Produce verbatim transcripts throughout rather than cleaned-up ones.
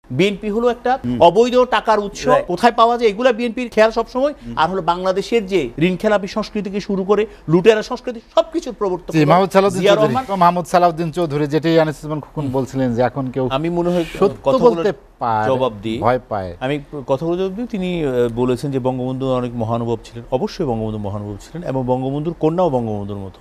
BNP হলো একটা অবৈধ টাকার উৎস, কোথায় পাওয়া যায় এগুলা বিএনপির খেয়াল সবসময়। আর হলো বাংলাদেশের যে ঋণ খেলাপি সংস্কৃতি থেকে শুরু করে লুটেরা সংস্কৃতি সবকিছুর প্রবর্তক মাহমুদ সালাউদ্দিন চৌধুরী, যেটাই আনিসুজ্জামান খোকন বলছিলেন যে এখন কেউ আমি মনে হয় কথা বলতে জবাব দিই, ভয় পায়। আমি কথা বলে জবাব দিই। তিনি বলেছেন যে বঙ্গবন্ধু অনেক মহানুভব ছিলেন, অবশ্যই বঙ্গবন্ধু মহানুভব ছিলেন এবং বঙ্গবন্ধুর কন্যাও বঙ্গবন্ধুর মতো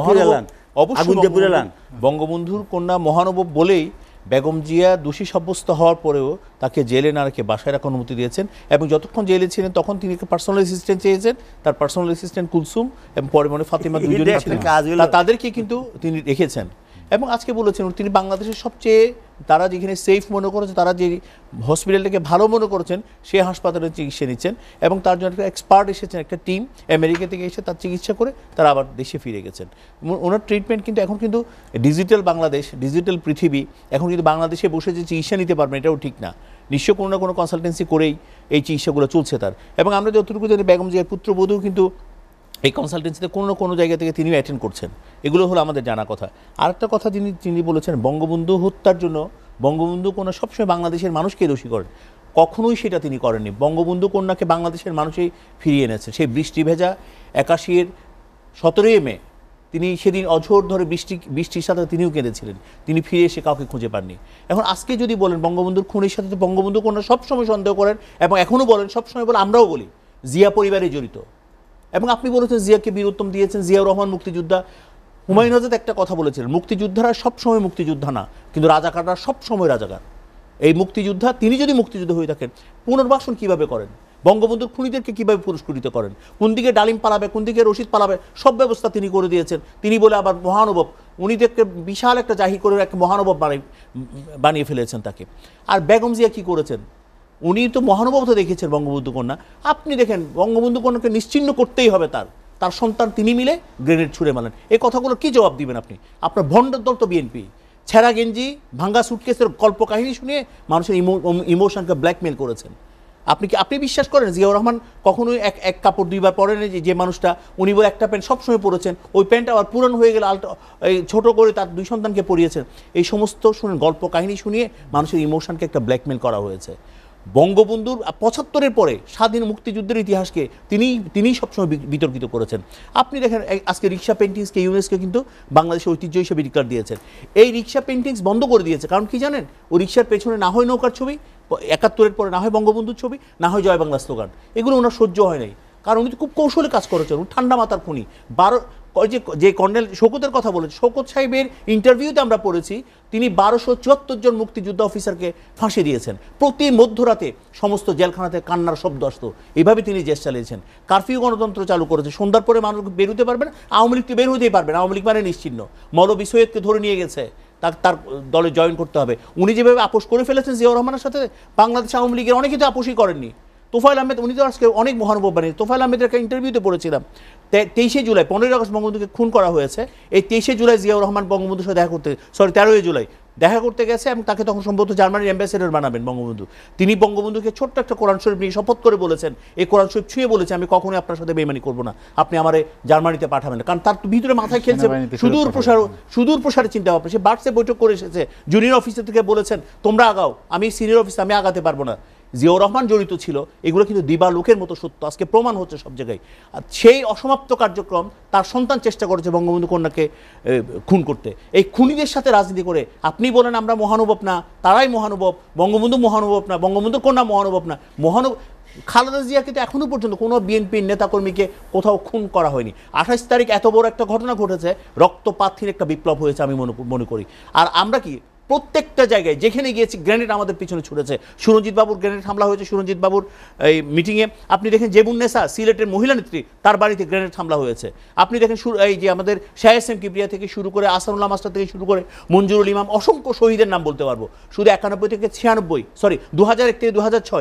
অবশ্যই। বঙ্গবন্ধুর কন্যা মহানুভব বলেই বেগম জিয়া দোষী সাব্যস্ত হওয়ার পরেও তাকে জেলে না রেখে বাসায় রাখার অনুমতি দিয়েছেন এবং যতক্ষণ জেলে ছিলেন তখন তিনি পার্সোনাল অ্যাসিস্ট্যান্ট চেয়েছেন। তার পার্সোনাল অ্যাসিস্ট্যান্ট কুলসুম এবং পরে মনে ফাতিমা দুজনেই ছিলেন, তাদেরকে কিন্তু তিনি রেখেছেন। এবং আজকে বলেছেন তিনি বাংলাদেশের সবচেয়ে তারা যেখানে সেফ মনে করেছে, তারা যে হসপিটালটাকে ভালো মনে করেছেন সেই হাসপাতালে চিকিৎসা নিচ্ছেন এবং তার জন্য একটা এক্সপার্ট এসেছেন, একটা টিম আমেরিকা থেকে এসে তার চিকিৎসা করে তারা আবার দেশে ফিরে গেছেন। ওনার ট্রিটমেন্ট কিন্তু এখন কিন্তু ডিজিটাল বাংলাদেশ, ডিজিটাল পৃথিবী, এখন কিন্তু বাংলাদেশে বসে যে চিকিৎসা নিতে পারবেন এটাও ঠিক না, নিশ্চয় কোনো না কোনো কনসালটেন্সি করেই এই চিকিৎসাগুলো চলছে তার। এবং আমরা যতটুকু জানি বেগম জিয়ার পুত্রবধূ কিন্তু এই কনসালটেন্সিতে কোনো না কোনো জায়গা থেকে তিনিও অ্যাটেন্ড করছেন, এগুলো হলো আমাদের জানা কথা। আরেকটা কথা যিনি তিনি বলেছেন বঙ্গবন্ধু হত্যার জন্য বঙ্গবন্ধু কন্যা সবসময় বাংলাদেশের মানুষকে দোষী করেন, কখনোই সেটা তিনি করেননি। বঙ্গবন্ধু কন্যাকে বাংলাদেশের মানুষই ফিরিয়ে এনেছে। সেই বৃষ্টি ভেজা একাশির সতেরোই মে তিনি সেদিন অঝোর ধরে বৃষ্টি বৃষ্টির সাথে তিনিও কেঁদেছিলেন, তিনি ফিরে এসে কাউকে খুঁজে পাননি। এখন আজকে যদি বলেন বঙ্গবন্ধুর খুনের সাথে বঙ্গবন্ধু কন্যা সবসময় সন্দেহ করেন এবং এখনও বলেন, সবসময় বলে আমরাও বলি জিয়া পরিবারে জড়িত। এবং আপনি বলেছেন জিয়াকে বীরত্তম দিয়েছেন, জিয়াউর রহমান মুক্তিযোদ্ধা। হুমায়ুন আজাদ একটা কথা বলেছিলেন মুক্তিযোদ্ধারা সবসময় মুক্তিযোদ্ধা না, কিন্তু রাজাকাররা সবসময় রাজাকার। এই মুক্তিযোদ্ধা তিনি যদি মুক্তিযুদ্ধ হয়ে থাকেন পুনর্বাসন কিভাবে করেন, বঙ্গবন্ধুর খুনিদেরকে কিভাবে পুরস্কৃত করেন, কোন দিকে ডালিম পালাবে কোন দিকে রশিদ পালাবে সব ব্যবস্থা তিনি করে দিয়েছেন। তিনি বলে আবার মহানুভব, উনিদেরকে বিশাল একটা জাহির করে একটা মহানুভব বানিয়ে বানিয়ে ফেলেছেন তাকে। আর বেগম জিয়া কী করেছেন, উনি তো মহানুভবতা দেখেছেন বঙ্গবন্ধু কন্যা। আপনি দেখেন বঙ্গবন্ধু কন্যাকে নিশ্চিহ্ন করতেই হবে, তার তার সন্তান তিনি মিলে গ্রেনেড ছুঁড়ে মারলেন। এই কথাগুলো কি জবাব দিবেন আপনি? আপনার ভণ্ডর দল তো বিএনপি। ছেঁড়া গেঞ্জি ভাঙ্গা সুটকেসের গল্প কাহিনী শুনিয়ে মানুষের ইমো ইমোশনকে ব্ল্যাকমেল করেছেন। আপনি কি আপনি বিশ্বাস করেন জিয়াউর রহমান কখনোই এক এক কাপড় দুইবার পরেন? যে যে মানুষটা উনি বলে একটা প্যান্ট সবসময় পরেছেন, ওই প্যান্টটা আবার পুরান হয়ে গেলে আলটা এই ছোটো করে তার দুই সন্তানকে পরিয়েছেন। এই সমস্ত শুনেন গল্প কাহিনী শুনিয়ে মানুষের ইমোশনকে একটা ব্ল্যাকমেল করা হয়েছে। বঙ্গবন্ধুর পঁচাত্তরের পরে স্বাধীন মুক্তিযুদ্ধের ইতিহাসকে তিনি তিনিই সবসময় বিতর্কিত করেছেন। আপনি দেখেন আজকে রিক্সা পেন্টিংসকে ইউনেস্কো কিন্তু বাংলাদেশের ঐতিহ্য হিসেবে ডিক্লার দিয়েছেন। এই রিক্সা পেন্টিংস বন্ধ করে দিয়েছে, কারণ কি জানেন, ওই রিক্সার পেছনে না হয় নৌকার ছবি, একাত্তরের পরে না হয় বঙ্গবন্ধুর ছবি, না হয় জয় বাংলা স্লোগান। এগুলো ওনার সহ্য হয় নাই, কারণ উনি তো খুব কৌশলে কাজ করেছেন, উনি ঠান্ডা মাথার খুনি। বারো যে যে কর্নেল শওকতের কথা বলেছে, শওকত সাহেবের ইন্টারভিউতে আমরা পড়েছি তিনি বারোশো চুয়াত্তর জন মুক্তিযোদ্ধা অফিসারকে ফাঁসি দিয়েছেন। প্রতি মধ্যরাতে সমস্ত জেলখানাতে কান্নার শব্দ আসতো। এইভাবে তিনি দেশ চালিয়েছেন। কারফিউ গণতন্ত্র চালু করেছে, সন্ধ্যার পরে মানুষ বেরোতে পারবে না, আওয়ামী লীগ তো বের হতেই পারবে না, আওয়ামী লীগ মানে নিশ্চিহ্ন। মৌলভী সৈয়দকে ধরে নিয়ে গেছে, তার তার দলে জয়েন করতে হবে। উনি যেভাবে আপোষ করে ফেলেছেন জিয়াউর রহমানের সাথে, বাংলাদেশ আওয়ামী লীগের অনেকে তো আপোষই করেননি। তোফায়েল আহমেদ, উনি তো আজকে অনেক মহানুভব বানিয়ে, তোফায়েল আহমেদের একটা ইন্টারভিউতে পড়েছিলাম তেইশে জুলাই পনেরোই আগস্ট বঙ্গবন্ধুকে খুন করা হয়েছে। এই তেইশে জুলাই জিয়াউর রহমান বঙ্গবন্ধুর সাথে দেখা করতে, সরি তেরোই জুলাই দেখা করতে গেছে এবং তাকে তখন সম্ভবত জার্মানির অ্যাম্বাসেডর বানাবেন বঙ্গবন্ধু। তিনি বঙ্গবন্ধুকে ছোট্ট একটা কোরআন শরীফ নিয়ে শপথ করে বলেছেন, এই কোরআন শরীফ ছুঁয়ে বলেছে আমি কখনোই আপনার সাথে বেইমানি করবো না, আপনি আমার জার্মানিতে পাঠাবেন না। কারণ তার ভিতরে মাথায় খেলছে সুদূর প্রসার সুদূর প্রসারে চিন্তা ভাবনা। সে বার্সে বৈঠক করে এসেছে, জুনিয়র অফিসার থেকে বলেছেন তোমরা আগাও, আমি সিনিয়র অফিসার আমি আগাতে পারবো না। জিয়াউর রহমান জড়িত ছিল, এগুলো কিন্তু দিবালোকের মতো সত্য, আজকে প্রমাণ হচ্ছে সব জায়গায়। আর সেই অসমাপ্ত কার্যক্রম তার সন্তান চেষ্টা করেছে বঙ্গবন্ধু কন্যাকে খুন করতে। এই খুনিদের সাথে রাজনীতি করে আপনি বলেন আমরা মহানুভব না, তারাই মহানুভব, বঙ্গবন্ধু মহানুভব না, বঙ্গবন্ধু কন্যা মহানুভব না। মহানুভব খালেদা জিয়া কিন্তু এখনও পর্যন্ত কোনো বিএনপির নেতাকর্মীকে কোথাও খুন করা হয়নি। আঠাশ তারিখ এত বড় একটা ঘটনা ঘটেছে, রক্তপাতহীন একটা বিপ্লব হয়েছে আমি মনে মনে করি। আর আমরা কি প্রত্যেকটা জায়গায় যেখানে গিয়েছি গ্রেনেড আমাদের পিছনে ছুটেছে। সুরঞ্জিত বাবুর গ্রেনেড হামলা হয়েছে, সুরঞ্জিত বাবুর এই মিটিংয়ে। আপনি দেখেন জেবুন্নেসা সিলেটের মহিলা নেত্রী, তার বাড়িতে গ্রেনেড হামলা হয়েছে। আপনি দেখেন এই যে আমাদের শাহ এস এম কিবরিয়া থেকে শুরু করে আসানুল্লাহ মাস্টার থেকে শুরু করে মঞ্জুরুল ইমাম, অসংখ্য শহীদের নাম বলতে পারবো। শুধু একানব্বই থেকে ছিয়ানব্বই সরি দু হাজার এক থেকে দু হাজার ছয়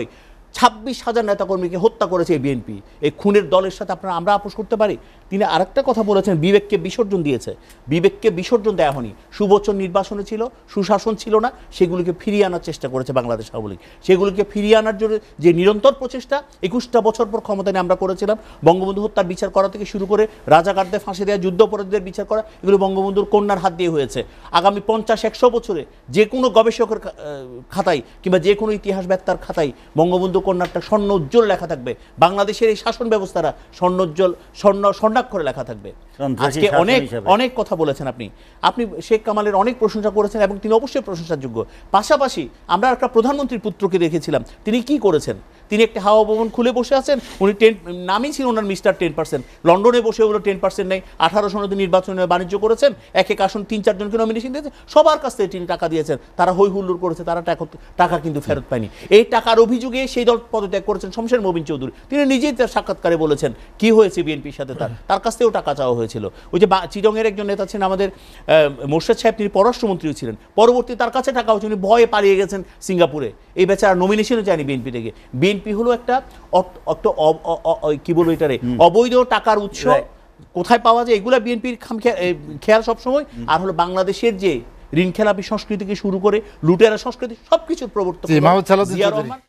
ছাব্বিশ হাজার নেতাকর্মীকে হত্যা করেছে এই বিএনপি। এই খুনের দলের সাথে আপনারা আমরা আপোষ করতে পারি? তিনি আরেকটা কথা বলেছেন, বিবেককে বিসর্জন দিয়েছে। বিবেককে বিসর্জন দেওয়া হয়নি। সুবচন নির্বাচনে ছিল, সুশাসন ছিল না, সেগুলিকে ফিরিয়ে আনার চেষ্টা করেছে বাংলাদেশ আওয়ামী লীগ। সেগুলিকে ফিরিয়ে আনার জন্য যে নিরন্তর প্রচেষ্টা একুশটা বছর পর ক্ষমতা নিয়ে আমরা করেছিলাম, বঙ্গবন্ধু হত্যার বিচার করা থেকে শুরু করে রাজাকারদের ফাঁসি দেওয়া, যুদ্ধাপরাধীদের বিচার করা, এগুলো বঙ্গবন্ধুর কন্যার হাত দিয়ে হয়েছে। আগামী পঞ্চাশ একশো বছরে যে কোনো গবেষকের খাতায় কিংবা যে কোনো ইতিহাসবেত্তার খাতায় বঙ্গবন্ধু কন্যাটা স্বর্ণ উজ্জ্বল লেখা থাকবে। বাংলাদেশের এই শাসন ব্যবস্থারা স্বর্ণোজ্জ্বল স্বর্ণ স্বর্ণাক্ষরে লেখা থাকবে। আজকে অনেক অনেক কথা বলেছেন আপনি আপনি শেখ কামালের অনেক প্রশংসা করেছেন এবং তিনি অবশ্যই প্রশংসার যোগ্য। পাশাপাশি আমরা একটা প্রধানমন্ত্রীর পুত্রকে দেখেছিলাম, তিনি কি করেছেন? তিনি একটা হাওয়া ভবন খুলে বসে আছেন। উনি টেন নামই ছিল ওনার মিস্টার টেন পার্সেন্ট। লন্ডনে বসে ওগুলো টেন পার্সেন্ট নেই। আঠারো সনদে নির্বাচনে বাণিজ্য করেছেন, এক এক আসন তিন চারজনকে নমিনেশন দিয়েছেন, সবার কাছ থেকে তিনি টাকা দিয়েছেন। তারা হই হুল্লোড় করেছে, তারা টাকা কিন্তু ফেরত পায়নি। এই টাকার অভিযোগে সেই দল পদত্যাগ করেছেন শমশের মবিন চৌধুরী। তিনি নিজেই তার সাক্ষাৎকারে বলেছেন কি হয়েছে বিএনপির সাথে, তার তার কাছ থেকেও টাকা চাওয়া হয়েছিল। ওই যে চিটংয়ের একজন নেতা ছিলেন আমাদের মোর্শেদ সাহেব, তিনি পররাষ্ট্রমন্ত্রী ছিলেন, পরবর্তী তার কাছে টাকা হচ্ছে, উনি ভয়ে পালিয়ে গেছেন সিঙ্গাপুরে। এই বেচারা নমিনেশনও চায়নি বিএনপি থেকে। বিএনপি হলো একটা কি বলবো এটারে অবৈধ টাকার উৎস, কোথায় পাওয়া যায় এগুলা বিএনপির খেয়াল সবসময়। আর হলো বাংলাদেশের যে ঋণ খেলাপি সংস্কৃতিকে শুরু করে লুটেরা সংস্কৃতি সবকিছুর প্রবর্তক জিয়া রহমান।